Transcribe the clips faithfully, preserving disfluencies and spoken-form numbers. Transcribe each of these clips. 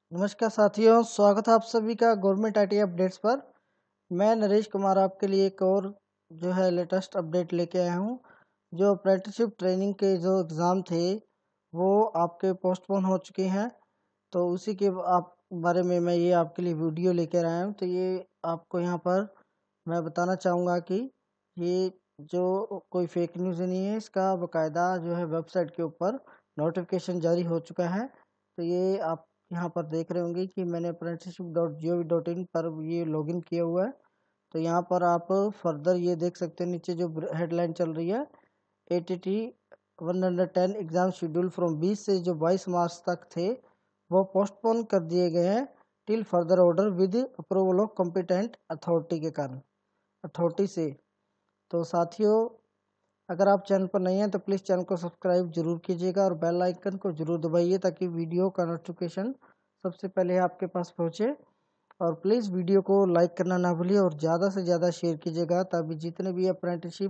नमस्कार साथियों, स्वागत है आप सभी का गवर्नमेंट आईटी अपडेट्स पर। मैं नरेश कुमार आपके लिए एक और जो है लेटेस्ट अपडेट लेके आया हूँ। जो अप्रेंटिसशिप ट्रेनिंग के जो एग्ज़ाम थे वो आपके पोस्टपोन हो चुके हैं, तो उसी के आप बारे में मैं ये आपके लिए वीडियो लेकर आया हूँ। तो ये आपको यहाँ पर मैं बताना चाहूँगा कि ये जो कोई फेक न्यूज़ नहीं है, इसका बाकायदा जो है वेबसाइट के ऊपर नोटिफिकेशन जारी हो चुका है। तो ये आप यहाँ पर देख रहे होंगे कि मैंने apprenticeship dot G O V dot in पर ये लॉगिन किया हुआ है। तो यहाँ पर आप फर्दर ये देख सकते हैं, नीचे जो हेडलाइन चल रही है A T T one hundred ten exam schedule from बीस से जो बाईस मार्च तक थे वो पोस्टपोन कर दिए गए हैं till further order with approval of competent authority के कारण अथॉरिटी से। तो साथियों, अगर आप चैनल पर नहीं हैं तो प्लीज़ चैनल को सब्सक्राइब जरूर कीजिएगा और बेल आइकन को जरूर दबाइए ताकि वीडियो का नोटिफिकेशन सबसे पहले आपके पास पहुंचे। और प्लीज़ वीडियो को लाइक करना ना भूलिए और ज़्यादा से ज़्यादा शेयर कीजिएगा ताकि जितने भी अप्रेंटिसशिप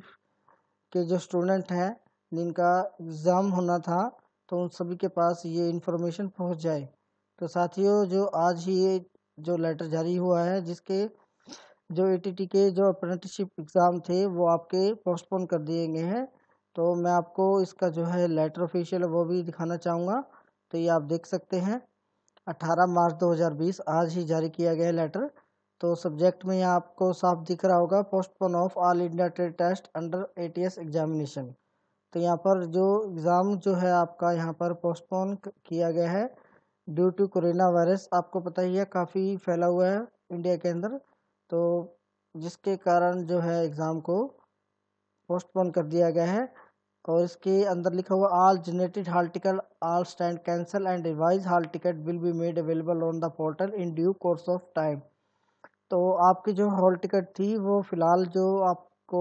के जो स्टूडेंट हैं जिनका एग्ज़ाम होना था तो उन सभी के पास ये इन्फॉर्मेशन पहुंच जाए। तो साथियों, जो आज ही ये जो लेटर जारी हुआ है जिसके जो ए टी टी के जो अप्रेंटिसशिप एग्ज़ाम थे वो आपके पोस्टपोन कर दिए गए हैं। तो मैं आपको इसका जो है लेटर ऑफिशियल है वो भी दिखाना चाहूँगा। तो ये आप देख सकते हैं अठारह मार्च दो हज़ार बीस आज ही जारी किया गया लेटर। तो सब्जेक्ट में यहाँ आपको साफ दिख रहा होगा postpone of all India trade test under A T S examination. तो यहाँ पर जो एग्ज़ाम जो है आपका यहाँ पर पोस्टपोन किया गया है ड्यू टू कोरोना वायरस। आपको पता ही है काफ़ी फैला हुआ है इंडिया के अंदर, तो जिसके कारण जो है एग्ज़ाम को पोस्टपोन कर दिया गया है। और इसके अंदर लिखा हुआ all generated hall ticket all stand cancel and revise hall ticket will be made available on the portal in due course of time. तो आपकी जो हॉल टिकट थी वो फ़िलहाल जो आपको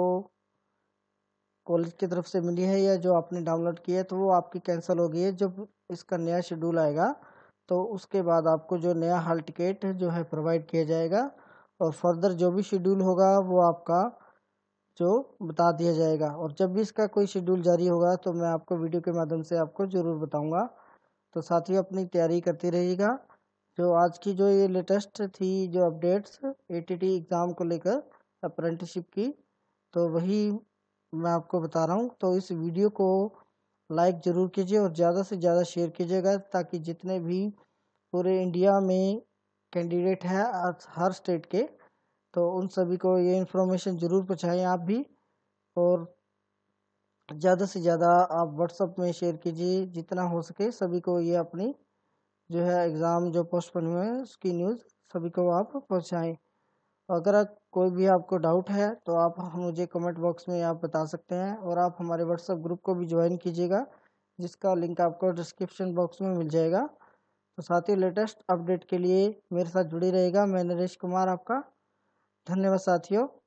कॉलेज की तरफ से मिली है या जो आपने डाउनलोड किया है तो वो आपकी कैंसिल हो गई है। जब इसका नया शेड्यूल आएगा तो उसके बाद आपको जो नया हॉल टिकट जो है प्रोवाइड किया जाएगा और फर्दर जो भी शेड्यूल होगा वो आपका जो बता दिया जाएगा। और जब भी इसका कोई शेड्यूल जारी होगा तो मैं आपको वीडियो के माध्यम से आपको ज़रूर बताऊंगा। तो साथियों, अपनी तैयारी करते रहिएगा। जो आज की जो ये लेटेस्ट थी जो updates A T T exam को लेकर अप्रेंटिसशिप की, तो वही मैं आपको बता रहा हूँ। तो इस वीडियो को लाइक ज़रूर कीजिए और ज़्यादा से ज़्यादा शेयर कीजिएगा ताकि जितने भी पूरे इंडिया में कैंडिडेट हैं हर स्टेट के, तो उन सभी को ये इन्फॉर्मेशन ज़रूर पहुँचाएँ आप भी। और ज़्यादा से ज़्यादा आप व्हाट्सएप में शेयर कीजिए जितना हो सके सभी को, ये अपनी जो है एग्ज़ाम जो पोस्टपोन हुए हैं उसकी न्यूज़ सभी को आप पहुँचाएँ। अगर आप- कोई भी आपको डाउट है तो आप मुझे कमेंट बॉक्स में आप बता सकते हैं और आप हमारे व्हाट्सएप ग्रुप को भी ज्वाइन कीजिएगा जिसका लिंक आपको डिस्क्रिप्शन बॉक्स में मिल जाएगा। तो साथ ही लेटेस्ट अपडेट के लिए मेरे साथ जुड़ी रहेगा। मैं नरेश कुमार आपका। धन्यवाद साथियों।